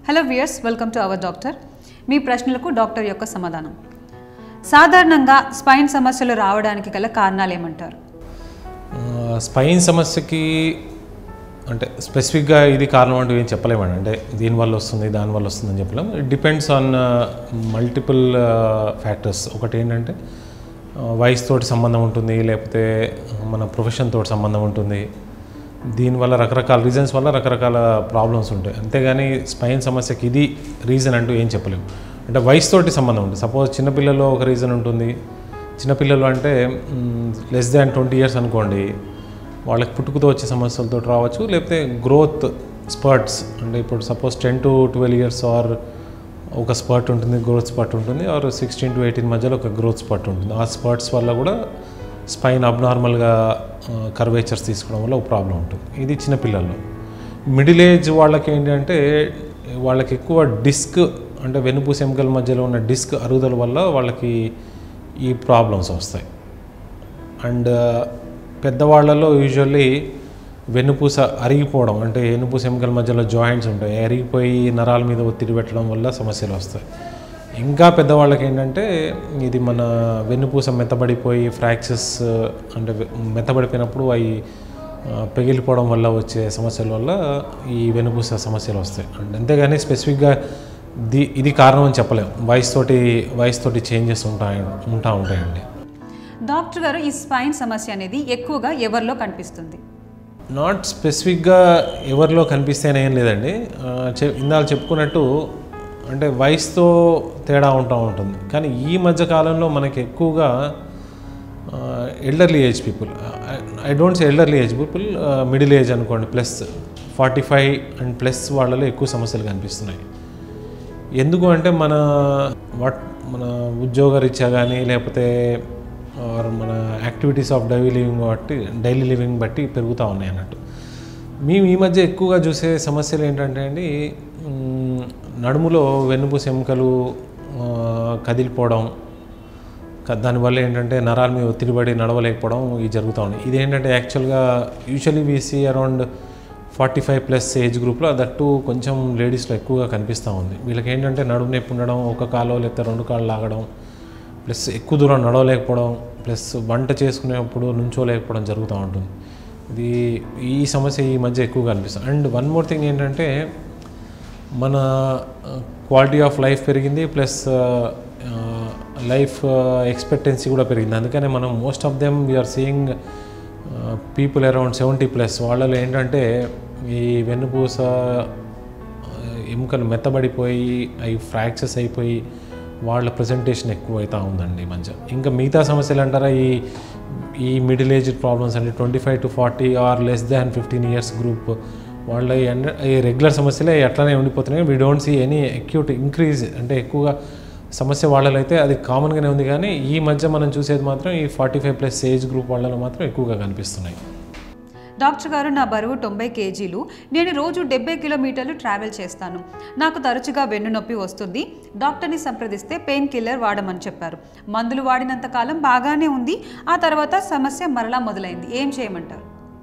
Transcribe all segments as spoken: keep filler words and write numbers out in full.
Hello viewers, welcome to our doctor. మీ ప్రశ్నలకు doctor యొక్క సమాధానం. సాధారణంగా స్పైన్ సమస్యలు రావడానికి గల కారణాలు ఏమంటారు? స్పైన్ సమస్యకి అంటే స్పెసిఫిక్గా ఇది కారణం అంటూ ఏం చెప్పలేమండి. అంటే దీనివల్ల వస్తుంది దానివల్ల వస్తుంది అని చెప్పలేము. It depends on multiple factors. ఒకటి ఏంటంటే వయసుతోటి సంబంధం ఉంటుంది, లేకపోతే మన ప్రొఫెషన్ తోటి సంబంధం ఉంటుంది. దీనివల్ల రకరకాల రీజన్స్ వల్ల రకరకాల ప్రాబ్లమ్స్ ఉంటాయి. అంతేగాని స్పైన్ సమస్యకి ఇది రీజన్ అంటూ ఏం చెప్పలేము. అంటే వయసుతోటి సంబంధం ఉంటుంది. సపోజ్ చిన్నపిల్లల్లో ఒక రీజన్ ఉంటుంది. చిన్నపిల్లలు అంటే లెస్ దాన్ ట్వంటీ ఇయర్స్ అనుకోండి, వాళ్ళకి పుట్టుకతో వచ్చే సమస్యలతో రావచ్చు. లేకపోతే గ్రోత్ స్పర్ట్స్, అంటే ఇప్పుడు suppose ten to twelve years or ఒక స్పర్ట్ ఉంటుంది, గ్రోత్ స్పర్ట్ ఉంటుంది. ఆర్ సిక్స్టీన్ టు ఎయిటీన్ మధ్యలో ఒక గ్రోత్ స్పర్ట్ ఉంటుంది. ఆ స్పర్ట్స్ వల్ల కూడా స్పైన్ అబ్నార్మల్గా కర్వేచర్స్ తీసుకోవడం వల్ల ఒక ప్రాబ్లం ఉంటుంది. ఇది చిన్నపిల్లల్లో. మిడిల్ ఏజ్ వాళ్ళకి ఏంటంటే వాళ్ళకి ఎక్కువ డిస్క్, అంటే వెన్నుపూస ఎముకల మధ్యలో ఉన్న డిస్క్ అరుగుదల వల్ల వాళ్ళకి ఈ ప్రాబ్లమ్స్ వస్తాయి. అండ్ పెద్దవాళ్ళలో యూజువల్లీ వెన్నుపూస అరిగిపోవడం, అంటే వెన్నుపూస ఎముకల మధ్యలో జాయింట్స్ ఉంటాయి, అరిగిపోయి నరాల మీద ఒత్తిడి పెట్టడం వల్ల సమస్యలు వస్తాయి. ఇంకా పెద్దవాళ్ళకి ఏంటంటే ఇది మన వెన్నుపూస మెత్తబడిపోయి ఫ్రాక్చర్స్, అంటే మెత్తబడిపోయినప్పుడు అవి పెగిలిపోవడం వల్ల వచ్చే సమస్యల వల్ల ఈ వెన్నుపూస సమస్యలు వస్తాయి. అండ్ అంతేగాని స్పెసిఫిక్గా ది ఇది కారణం అని చెప్పలేము. వయసుతోటి వయసుతోటి చేంజెస్ ఉంటాయి ఉంటా ఉంటాయండి. డాక్టర్ గారు, ఈ స్పైన్ సమస్య అనేది ఎక్కువగా ఎవరిలో కనిపిస్తుంది? నాట్ స్పెసిఫిక్గా ఎవరిలో కనిపిస్తేనే ఏం లేదండి. ఇందాక చెప్పుకున్నట్టు అంటే వయసుతో తేడా ఉంటా ఉంటుంది. కానీ ఈ మధ్య కాలంలో మనకి ఎక్కువగా elderly age people, I don't say elderly age people, middle age అనుకోండి, plus forty five and plus వాళ్ళలో ఎక్కువ సమస్యలు కనిపిస్తున్నాయి. ఎందుకు అంటే మన వాట్ మన ఉద్యోగ రీత్యా కానీ, లేకపోతే మన యాక్టివిటీస్ ఆఫ్ డైలీ లివింగ్ బట్టి డైలీ లివింగ్ బట్టి పెరుగుతూ ఉన్నాయి అన్నట్టు. మేము ఈ మధ్య ఎక్కువగా చూసే సమస్యలు ఏంటంటే అండి, నడుములో వెన్నుపూస ఎముకలు కదిలిపోవడం, దానివల్ల ఏంటంటే నరాల మీద ఒత్తిడి పడి నడవలేకపోవడం ఇవి జరుగుతూ ఉన్నాయి. ఇదేంటంటే యాక్చువల్గా usually we see around forty five plus age గ్రూప్లో, దట్టు కొంచెం లేడీస్లో ఎక్కువగా కనిపిస్తూ ఉంది. వీళ్ళకి ఏంటంటే నడుము నొప్పి ఉండడం, ఒక కాలో లేకపోతే రెండు కాళ్ళు లాగడం, ప్లస్ ఎక్కువ దూరం నడవలేకపోవడం, ప్లస్ వంట చేసుకునేప్పుడు నుంచోలేకపోవడం జరుగుతూ ఉంటుంది. ఇది ఈ సమస్య ఈ మధ్య ఎక్కువగా కనిపిస్తుంది. అండ్ వన్ మోర్ థింగ్ ఏంటంటే మన క్వాలిటీ ఆఫ్ లైఫ్ పెరిగింది, ప్లస్ లైఫ్ ఎక్స్పెక్టెన్సీ కూడా పెరిగింది. అందుకనే మనం most of them we're seeing people around seventy plus వాళ్ళలో ఏంటంటే ఈ వెన్నుపూస ఎముకలు మెత్తబడిపోయి అవి ఫ్రాక్చర్స్ అయిపోయి వాళ్ళ ప్రజెంటేషన్ ఎక్కువ అవుతూ ఉందండి ఈ మధ్య. ఇంకా మిగతా సమస్యలు అంటారా, ఈ ఈ మిడిల్ ఏజ్ ప్రాబ్లమ్స్ అంటే twenty five to forty or less than fifteen years group వాళ్ళ ఈ రెగ్యులర్ సమస్యలే అట్లానే ఉండిపోతున్నాయి. We don't see any acute increase, అంటే ఎక్కువగా సమస్య వాళ్ళలో అయితే అది కామన్గానే ఉంది. కానీ ఈ మధ్య మనం చూసేది మాత్రం ఈ forty five plus age group వాళ్ళలో మాత్రం ఎక్కువగా కనిపిస్తున్నాయి. డాక్టర్ గారు, నా బరువు తొంభై కేజీలు. నేను రోజు డెబ్బై కిలోమీటర్లు ట్రావెల్ చేస్తాను. నాకు తరచుగా వెన్ను నొప్పి వస్తుంది. డాక్టర్ని సంప్రదిస్తే పెయిన్ కిల్లర్ వాడమని చెప్పారు. మందులు వాడినంత కాలం బాగానే ఉంది. ఆ తర్వాత సమస్య మరలా మొదలైంది. ఏం చేయమంటారు?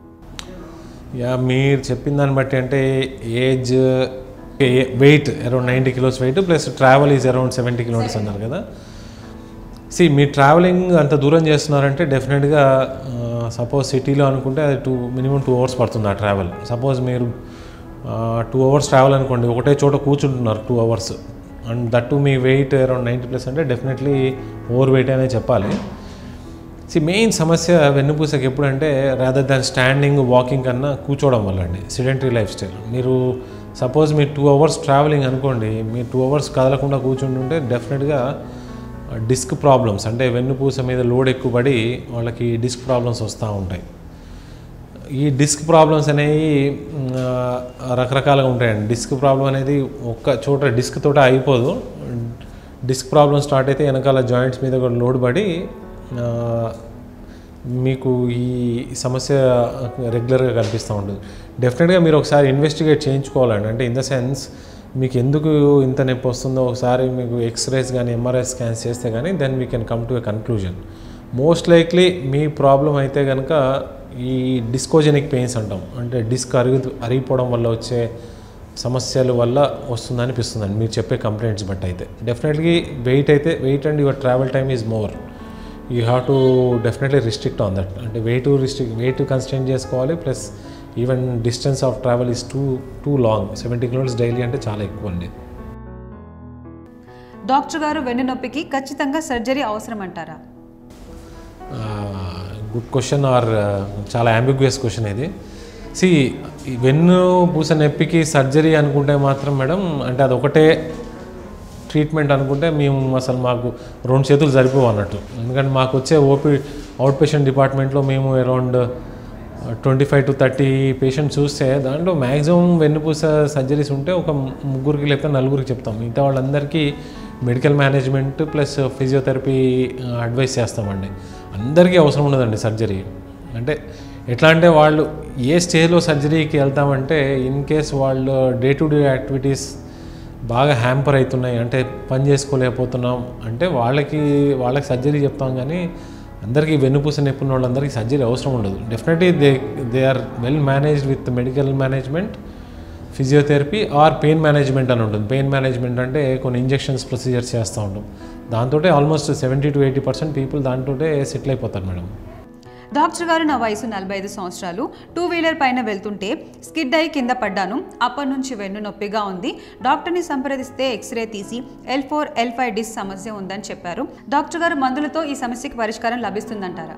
యా, మీరు చెప్పిన దాన్ని బట్టి అంటే age, weight around ninety kilos weight, plus travel is around seventy kilometres అన్నారు కదా. సి మీరు ట్రావెలింగ్ అంత దూరం చేస్తున్నారంటే డెఫినెట్గా సపోజ్ సిటీలో అనుకుంటే అది టూ మినిమం టూ అవర్స్ పడుతుంది ఆ ట్రావెల్. సపోజ్ మీరు టూ అవర్స్ ట్రావెల్ అనుకోండి, ఒకటే చోట కూర్చుంటున్నారు టూ అవర్స్, అండ్ దట్టు మీ వెయిట్ అరౌండ్ నైంటీ ప్లస్ అంటే డెఫినెట్లీ ఓవర్ వెయిట్ అనే చెప్పాలి. సి మెయిన్ సమస్య వెన్నుపూసకి ఎప్పుడంటే రాదర్ దాన్ స్టాండింగ్ వాకింగ్ కన్నా కూర్చోవడం వల్ల అండి, సిడెంటరీ లైఫ్ స్టైల్. మీరు సపోజ్ మీరు టూ అవర్స్ ట్రావెలింగ్ అనుకోండి, మీరు టూ అవర్స్ కదలకుండా కూర్చుంటుంటే డెఫినెట్గా డిస్క్ ప్రాబ్లమ్స్, అంటే వెన్నుపూస మీద లోడ్ ఎక్కువ పడి వాళ్ళకి డిస్క్ ప్రాబ్లమ్స్ వస్తూ ఉంటాయి. ఈ డిస్క్ ప్రాబ్లమ్స్ అనేవి రకరకాలుగా ఉంటాయండి. డిస్క్ ప్రాబ్లం అనేది ఒక్క చోట డిస్క్ తోట అయిపోదు. డిస్క్ ప్రాబ్లమ్ స్టార్ట్ అయితే వెనకాల జాయింట్స్ మీద కూడా లోడ్ పడి మీకు ఈ సమస్య రెగ్యులర్గా కనిపిస్తూ ఉంటుంది. డెఫినెట్గా మీరు ఒకసారి ఇన్వెస్టిగేట్ చేయించుకోవాలండి. అంటే ఇన్ ద సెన్స్ మీకు ఎందుకు ఇంత నొప్పి వస్తుందో ఒకసారి మీకు ఎక్స్రేస్ కానీ ఎంఆర్ఐ స్కాన్స్ చేస్తే కానీ then we can come to a conclusion. Most likely మీ ప్రాబ్లం అయితే కనుక ఈ డిస్కోజెనిక్ పెయిన్స్ అంటాం, అంటే డిస్క్ అరిగి అరిగిపోవడం వల్ల వచ్చే సమస్యల వల్ల వస్తుంది అనిపిస్తుందండి మీరు చెప్పే కంప్లైంట్స్ బట్ అయితే డెఫినెట్లీ వెయిట్ అయితే weight and your travel time is more you have to definitely restrict on that అంటే వెయిట్ రిస్ట్రిక్ట్ వెయిట్ కన్స్టెంట్ చేసుకోవాలి plus even distance of travel is too too long seventy kilometres daily అంటే చాలా ఎక్కువ అండి. Doctor గారు వెన్నునొప్పికి ఖచ్చితంగా surgery అవసరం అంటారా? గుడ్ క్వశ్చన్ ఆర్ చాలా అంబిగ్యూయస్ క్వశ్చన్ ఇది. సి వెన్ను పూస నొప్పికి సర్జరీ అనుకుంటే మాత్రం మేడం అంటే అది ఒకటే ట్రీట్మెంట్ అనుకుంటే మేము అసలు మాకు రెండు చేతులు సరిపోవు అన్నట్టు. ఎందుకంటే మాకు వచ్చే ఓపీ అవుట్ పేషెంట్ డిపార్ట్మెంట్లో మేము around twenty five to thirty patients చూస్తే దాంట్లో మ్యాక్సిమం వెన్నుపూస సర్జరీస్ ఉంటే ఒక ముగ్గురికి లేకపోతే నలుగురికి చెప్తాం. మిగతా వాళ్ళందరికీ medical management plus physiotherapy advice చేస్తామండి. అందరికీ అవసరం ఉండదండి సర్జరీ. అంటే ఎట్లా అంటే వాళ్ళు ఏ స్టేజ్లో సర్జరీకి వెళ్తామంటే ఇన్ కేస్ వాళ్ళు డే టు డే యాక్టివిటీస్ బాగా హ్యాంపర్ అవుతున్నాయి అంటే పని చేసుకోలేకపోతున్నాం అంటే వాళ్ళకి వాళ్ళకి సర్జరీ చెప్తాం. కానీ అందరికీ వెన్నుపూస నొప్పి ఉన్న వాళ్ళందరికీ సర్జరీ అవసరం ఉండదు. Definitely they they are well managed with medical management physiotherapy or pain management అని ఉంటుంది. పెయిన్ మేనేజ్మెంట్ అంటే కొన్ని ఇంజెక్షన్స్ ప్రొసీజర్స్ చేస్తూ ఉంటాం. దాంతో almost seventy to eighty percent people దాంతో సెటిల్ అయిపోతారు మేడం. డాక్టర్ గారు నా వయసు నలభై ఐదు సంవత్సరాలు టూ వీలర్ పైన వెళ్తుంటే స్కిడ్ అయి కింద పడ్డాను. అప్పటి నుంచి వెన్ను నొప్పిగా ఉంది. డాక్టర్ని సంప్రదిస్తే ఎక్స్రే తీసి L four L five disc సమస్య ఉందని చెప్పారు. డాక్టర్ గారు మందులతో ఈ సమస్యకి పరిష్కారం లభిస్తుందంటారా?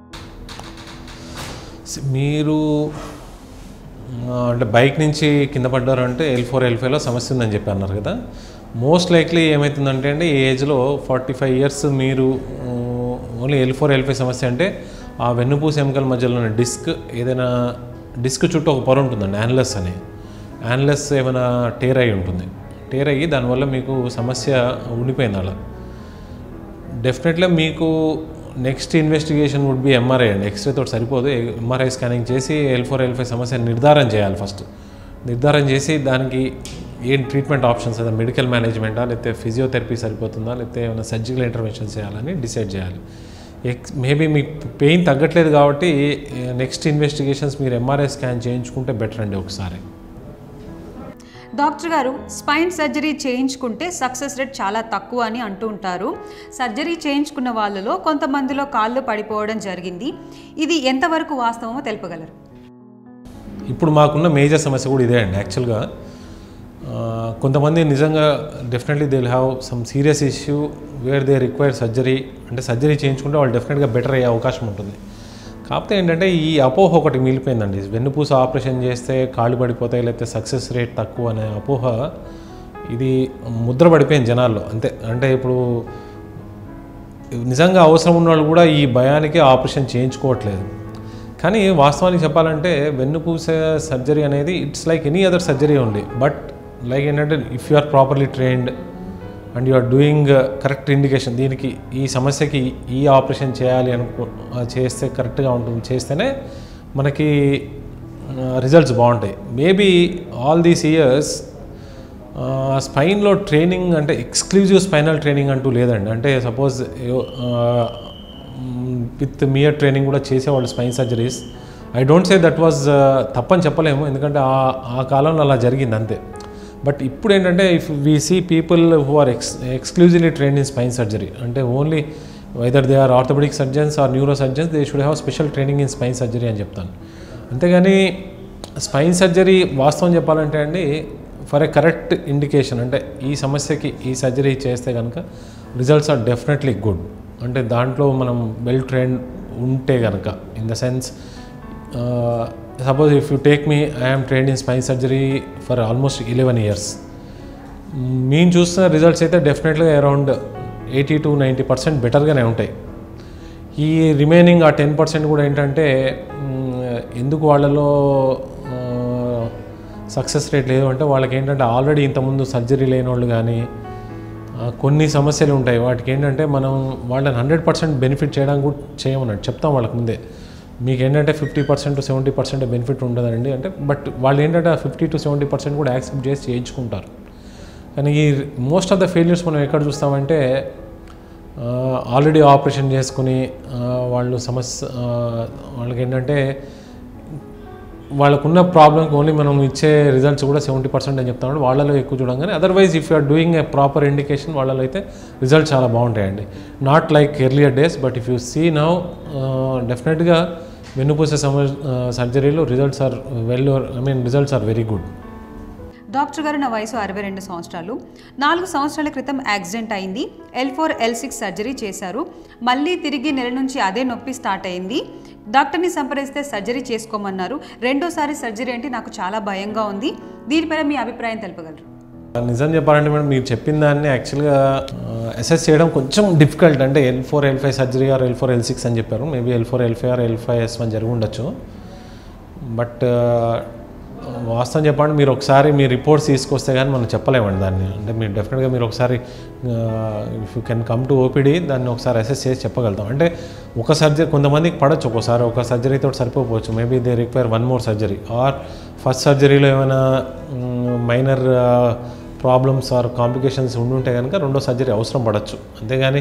మీరు అంటే బైక్ నుంచి కింద పడ్డారు అంటే ఎల్ ఫోర్ ఎల్ ఫైవ్లో సమస్య ఉందని చెప్పి అన్నారు కదా. మోస్ట్ లైక్లీ ఏమవుతుందంటే అండి ఈ ఏజ్లో ఫార్టీ ఫైవ్ ఇయర్స్ మీరు only L four L five సమస్య అంటే ఆ వెన్నుపూస ఎముకల మధ్యలో ఉన్న డిస్క్ ఏదైనా డిస్క్ చుట్టూ ఒక పొర ఉంటుందండి యాన్లస్ అని. యాన్లస్ ఏమైనా టేర్ అయి ఉంటుంది. టేర్ అయ్యి దానివల్ల మీకు సమస్య ఉండిపోయింది అలా. డెఫినెట్గా మీకు next investigation would be MRI అండి. ఎక్స్రే తోటి సరిపోదు. ఎంఆర్ఐ స్కానింగ్ చేసి ఎల్ ఫోర్ ఎల్ ఫైవ్ సమస్య నిర్ధారణ చేయాలి. ఫస్ట్ నిర్ధారణ చేసి దానికి ఏం ట్రీట్మెంట్ ఆప్షన్స్ అదే మెడికల్ మేనేజ్మెంటా లేకపోతే ఫిజియోథెరపీ సరిపోతుందా లేకపోతే ఏమైనా సర్జికల్ ఇంటర్వెన్షన్ చేయాలని డిసైడ్ చేయాలి. ఎక్స్ మేబీ మీకు పెయిన్ తగ్గట్లేదు కాబట్టి నెక్స్ట్ ఇన్వెస్టిగేషన్స్ మీరు ఎంఆర్ఐ స్కాన్ చేయించుకుంటే బెటర్ అండి ఒకసారి. డాక్టర్ గారు స్పైన్ సర్జరీ చేయించుకుంటే సక్సెస్ రేట్ చాలా తక్కువ అని అంటూ ఉంటారు. సర్జరీ చేయించుకున్న వాళ్ళలో కొంతమందిలో కాళ్ళు పడిపోవడం జరిగింది. ఇది ఎంతవరకు వాస్తవమో తెలుపగలరు? ఇప్పుడు మాకున్న మేజర్ సమస్య కూడా ఇదే అండి. యాక్చువల్గా కొంతమంది నిజంగా definitely they will have some serious issue where they require surgery అంటే సర్జరీ చేయించుకుంటే వాళ్ళు డెఫినెట్గా బెటర్ అయ్యే అవకాశం ఉంటుంది. కాకపోతే ఏంటంటే ఈ అపోహ ఒకటి మిగిలిపోయిందండి. వెన్నుపూస ఆపరేషన్ చేస్తే కాళ్ళు పడిపోతాయి లేకపోతే సక్సెస్ రేట్ తక్కువ అనే అపోహ ఇది ముద్ర పడిపోయింది జనాల్లో అంతే. అంటే ఇప్పుడు నిజంగా అవసరం ఉన్న వాళ్ళు కూడా ఈ భయానికి ఆపరేషన్ చేయించుకోవట్లేదు. కానీ వాస్తవానికి చెప్పాలంటే వెన్నుపూస సర్జరీ అనేది it's like any other surgery only. But like ఏంటంటే if you are properly trained and you are doing correct indication దీనికి ఈ సమస్యకి ఈ ఆపరేషన్ చేయాలి అనుకో చేస్తే కరెక్ట్గా ఉంటుంది చేస్తేనే మనకి రిజల్ట్స్ బాగుంటాయి. మేబీ ఆల్ దీస్ ఇయర్స్ స్పైన్లో ట్రైనింగ్ అంటే ఎక్స్క్లూజివ్ స్పైనల్ ట్రైనింగ్ అంటూ లేదండి. అంటే సపోజ్ విత్ మియర్ ట్రైనింగ్ కూడా చేసేవాళ్ళు spine surgeries. I don't say that was తప్పని చెప్పలేము ఎందుకంటే ఆ ఆ కాలంలో అలా జరిగింది అంతే. బట్ ఇప్పుడు ఏంటంటే if we see people who are ex exclusively trained in spine surgery అంటే only whether they are orthopaedic surgeons or neurosurgeons they should have special training in spine surgery అని చెప్తాను. అంతేగాని స్పైన్ సర్జరీ వాస్తవం చెప్పాలంటే అండి for a correct indication అంటే ఈ సమస్యకి ఈ సర్జరీ చేస్తే కనుక రిజల్ట్స్ ఆర్ డెఫినెట్లీ గుడ్. అంటే దాంట్లో మనం వెల్ ట్రైన్ ఉంటే కనుక in the sense suppose if you take me I'm trained in spine surgery for almost eleven years మేము చూస్తున్న రిజల్ట్స్ అయితే డెఫినెట్గా around eighty to ninety percent బెటర్గానే ఉంటాయి. ఈ రిమైనింగ్ ఆ టెన్ పర్సెంట్ కూడా ఏంటంటే ఎందుకు వాళ్ళలో సక్సెస్ రేట్ లేదు అంటే వాళ్ళకి ఏంటంటే ఆల్రెడీ ఇంతకుముందు సర్జరీ లేని వాళ్ళు కానీ కొన్ని సమస్యలు ఉంటాయి. వాటికి ఏంటంటే మనం వాళ్ళని హండ్రెడ్ పర్సెంట్ బెనిఫిట్ చేయడానికి కూడా చేయమన్నట్టు చెప్తాం వాళ్ళకి ముందే. మీకు ఏంటంటే fifty percent seventy percent benefit ఉండదండి అంటే బట్ వాళ్ళు ఏంటంటే ఆ ఫిఫ్టీ టు సెవెంటీ పర్సెంట్ కూడా యాక్సెప్ట్ చేసి చేయించుకుంటారు. కానీ ఈ మోస్ట్ ఆఫ్ ద ఫెయిల్యూర్స్ మనం ఎక్కడ చూస్తామంటే ఆల్రెడీ ఆపరేషన్ చేసుకుని వాళ్ళు సమస్య వాళ్ళకి ఏంటంటే వాళ్ళకున్న ప్రాబ్లంకి ఓన్లీ మనం ఇచ్చే రిజల్ట్స్ కూడా సెవెంటీ పర్సెంట్ అని చెప్తామంటే వాళ్ళలో ఎక్కువ చూడం కానీ otherwise if you're doing a proper indication వాళ్ళలో అయితే రిజల్ట్స్ చాలా బాగుంటాయండి. Not like earlier days but if you see now డెఫినెట్గా వెన్నుపూస సర్జరీలో results are well I mean results are very good. Doctor గారు నా వయసు అరవై రెండు సంవత్సరాలు. నాలుగు సంవత్సరాల క్రితం యాక్సిడెంట్ అయింది. L four L six surgery చేశారు. మళ్ళీ తిరిగి నెల నుంచి అదే నొప్పి స్టార్ట్ అయింది. డాక్టర్ని సంప్రదిస్తే సర్జరీ చేసుకోమన్నారు. రెండోసారి సర్జరీ అంటే నాకు చాలా భయంగా ఉంది. దీనిపైన మీ అభిప్రాయం తెలుపగలరు? నిజం చెప్పాలంటే మేడం మీరు చెప్పిన దాన్ని యాక్చువల్గా అసెస్ చేయడం కొంచెం డిఫికల్ట్. అంటే L four L five surgery or L four L six అని చెప్పారు. Maybe L four L five or L five S one జరిగి ఉండొచ్చు. బట్ వాస్తవం చెప్పండి మీరు ఒకసారి మీ రిపోర్ట్స్ తీసుకొస్తే కానీ మనం చెప్పలేమండి దాన్ని. అంటే మీరు డెఫినెట్గా మీరు ఒకసారి if you can come to OPD దాన్ని ఒకసారి అసెస్ చేసి చెప్పగలుగుతాం. అంటే ఒక సర్జరీ కొంతమందికి పడవచ్చు, ఒక్కోసారి ఒక సర్జరీతో సరిపోవచ్చు. Maybe they require one more surgery or first సర్జరీలో ఏమైనా మైనర్ ప్రాబ్లమ్స్ ఆర్ కాంప్లికేషన్స్ ఉండుంటే కనుక రెండో సర్జరీ అవసరం పడవచ్చు. అంతేగాని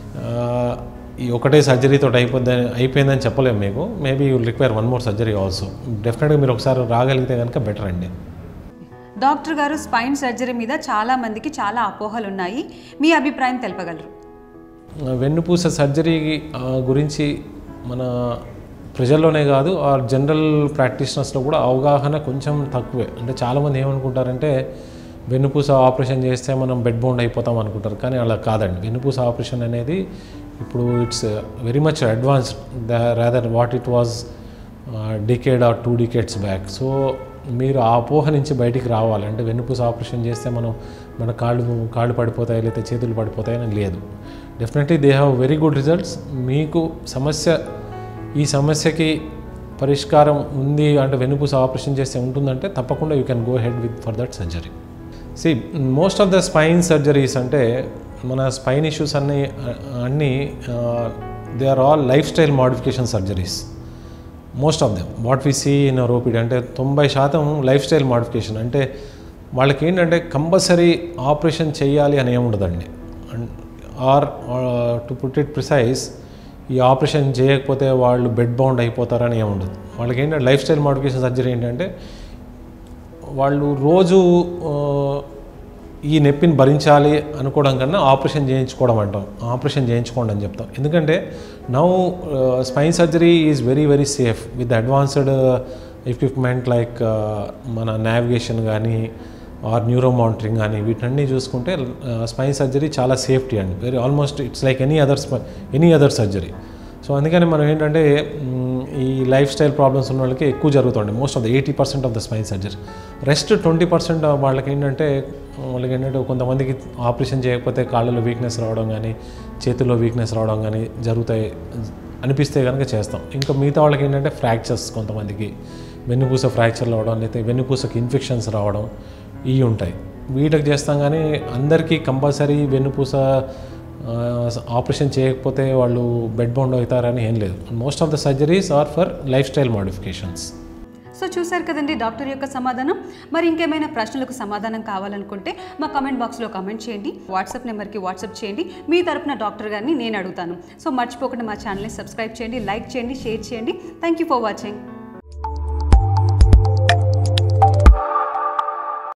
ఈ ఒకటే సర్జరీతో అయిపోద్ది అయిపోయిందని చెప్పలేము మీకు. Maybe you require one more surgery also. డెఫినెట్గా మీరు ఒకసారి రాగలిగితే కనుక బెటర్ అండి. డాక్టర్ గారు స్పైన్ సర్జరీ మీద చాలా మందికి చాలా అపోహలు ఉన్నాయి. మీ అభిప్రాయం తెలపగలరు? వెన్నుపూస సర్జరీ గురించి మన ప్రజల్లోనే కాదు ఆర్ జనరల్ ప్రాక్టీషనర్స్లో కూడా అవగాహన కొంచెం తక్కువే. అంటే చాలామంది ఏమనుకుంటారంటే వెన్నుపూస ఆపరేషన్ చేస్తే మనం బెడ్ బౌండ్ అయిపోతాం అనుకుంటారు, కానీ అలా కాదండి. వెన్నుపూస ఆపరేషన్ అనేది ఇప్పుడు it's very much advanced rather what it was decade or two decades back. So మీరు ఆ అపోహ నుంచి బయటికి రావాలి. అంటే వెన్నుపూస ఆపరేషన్ చేస్తే మనం మన కాళ్ళు కాళ్ళు పడిపోతాయి లేకపోతే చేతులు పడిపోతాయి అని లేదు. Definitely they have very good results. మీకు సమస్య ఈ సమస్యకి పరిష్కారం ఉంది అంటే వెన్నుపూస ఆపరేషన్ చేస్తే ఉంటుందంటే తప్పకుండా you can go head with for that surgery. See most of the spine surgeries అంటే మన స్పైన్ ఇష్యూస్ అన్నీ అన్నీ they are all lifestyle modification surgeries. Most of them what we see in OPD అంటే తొంభై శాతం life style modification. అంటే వాళ్ళకి ఏంటంటే కంపల్సరీ ఆపరేషన్ చేయాలి అని ఏముండదండి. Or to put it precise ఈ ఆపరేషన్ చేయకపోతే వాళ్ళు బెడ్ బౌండ్ అయిపోతారని ఏముండదు. వాళ్ళకి ఏంటంటే లైఫ్ స్టైల్ మోడిఫికేషన్ సర్జరీ ఏంటంటే వాళ్ళు రోజు ఈ నొప్పిని భరించాలి అనుకోవడం కన్నా ఆపరేషన్ చేయించుకోవడం అంటాం. ఆపరేషన్ చేయించుకోండి అని చెప్తాం. ఎందుకంటే now spine surgery is very very safe with advanced equipment like మన నావిగేషన్ కానీ ఆర్ న్యూరో మానిటరింగ్ కానీ వీటన్నీ చూసుకుంటే స్పైన్ సర్జరీ చాలా సేఫ్టీ అండి. Very almost it's like any other any other surgery. So అందుకని మనం ఏంటంటే ఈ లైఫ్ స్టైల్ ప్రాబ్లమ్స్ ఉన్న వాళ్ళకి ఎక్కువ జరుగుతుంది. Most of the eighty percent of the spine surgery. Rest twenty percent వాళ్ళకి ఏంటంటే వాళ్ళకి ఏంటంటే కొంతమందికి ఆపరేషన్ చేయకపోతే కాళ్ళలో వీక్నెస్ రావడం కానీ చేతుల్లో వీక్నెస్ రావడం కానీ జరుగుతాయి అనిపిస్తే కనుక చేస్తాం. ఇంకా మిగతా వాళ్ళకి ఏంటంటే ఫ్రాక్చర్స్, కొంతమందికి వెన్నుపూస ఫ్రాక్చర్లు అవడం లేకపోతే వెన్నుపూసకి ఇన్ఫెక్షన్స్ రావడం ఇవి ఉంటాయి. వీటికి చేస్తాం కానీ అందరికీ కంపల్సరీ వెన్నుపూస ఆపరేషన్ చేయకపోతే వాళ్ళు బెడ్ బౌండ్ అవుతారని ఏం లేదు. Most of the surgeries are for life style modifications. So చూశారు కదండి డాక్టర్ యొక్క సమాధానం. మరి ఇంకేమైనా ప్రశ్నలకు సమాధానం కావాలనుకుంటే మా కామెంట్ బాక్స్లో కామెంట్ చేయండి. వాట్సాప్ నెంబర్కి వాట్సాప్ చేయండి. మీ తరపున డాక్టర్ గారిని నేను అడుగుతాను. సో మర్చిపోకుండా మా ఛానల్ని సబ్స్క్రైబ్ చేయండి, లైక్ చేయండి, షేర్ చేయండి. Thank you for watching.